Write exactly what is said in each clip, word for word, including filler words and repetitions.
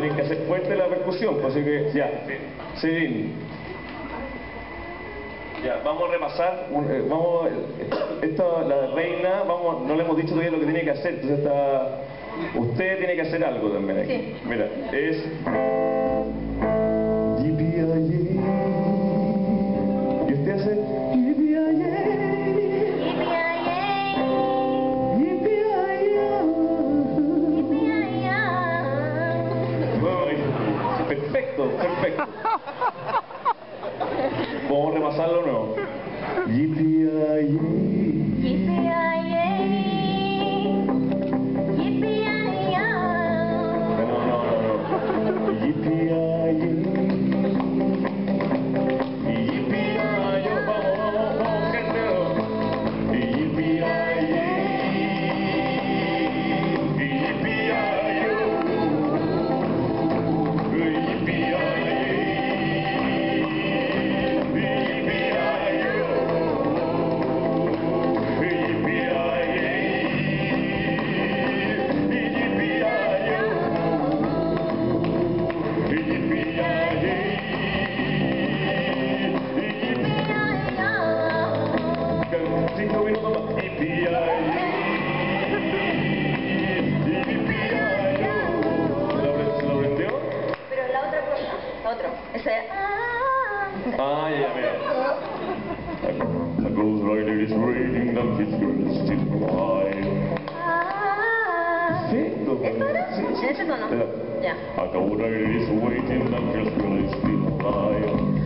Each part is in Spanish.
tienes que hacer fuerte la percusión, pues así que ya. Sí. Ya, vamos a repasar, un, eh, vamos, esta, la reina, vamos, no le hemos dicho todavía lo que tiene que hacer, entonces está, usted tiene que hacer algo también aquí. Sí. Mira, es... Y usted hace... Perfecto, perfecto. ¿Podemos repasarlo o no? Yippee-yi-yi. No, no, no, no. Yippee-yi-yi. Yippee-yi-yi. Vamos, vamos, vamos, gente. Yippee-yi-yi. Cinco minutos más. ¿Se lo aprendió? Pero la otra cosa, la otra. Ese. Ah, ya, ya, mira. A ghost rider is waiting, that his girl is still alive. Perfecto. ¿Esto era? Sí, sí. ¿En ese tono? Ya. Ya. A ghost rider is waiting, that his girl is still alive.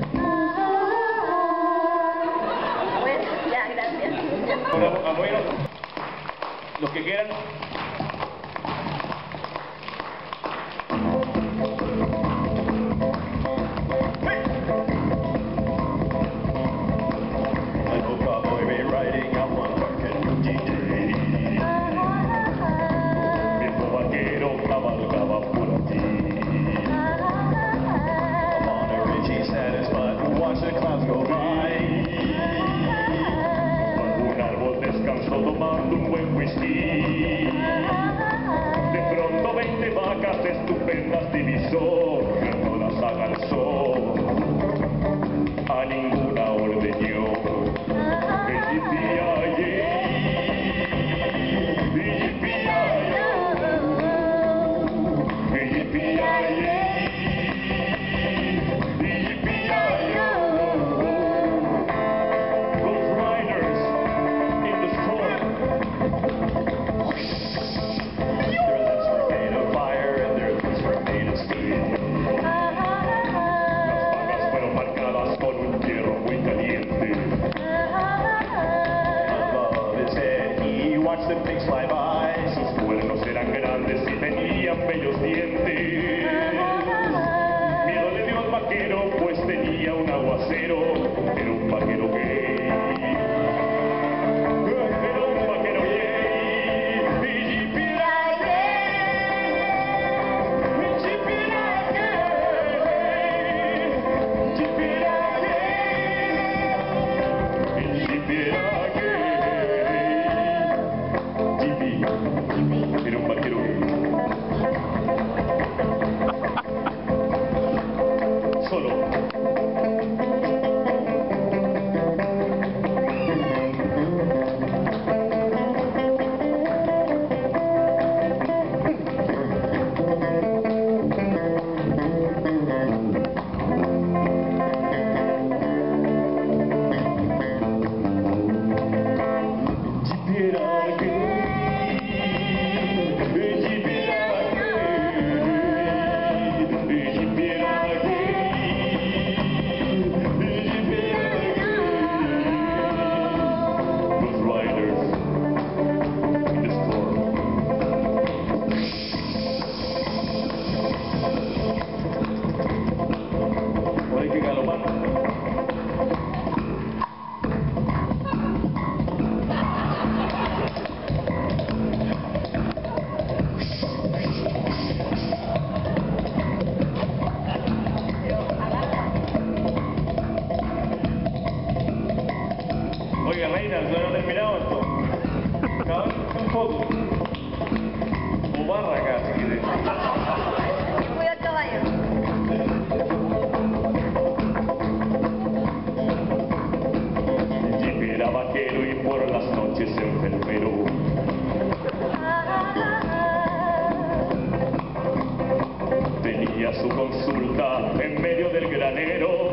Bueno, ya, gracias. Ahora, bueno, los que quieran. Tomando un buen whisky, de pronto veinte vacas estupendas divisó, no las haga el sol, a ninguna ordeñó. The pigs fly by, sus cuernos eran grandes y tenían bellos dientes. Miedo le dio al vaquero, pues tenía un aguacero. Era un vaquero gay. Era un vaquero gay. Era un vaquero gay. Solo. su consulta en medio del granero.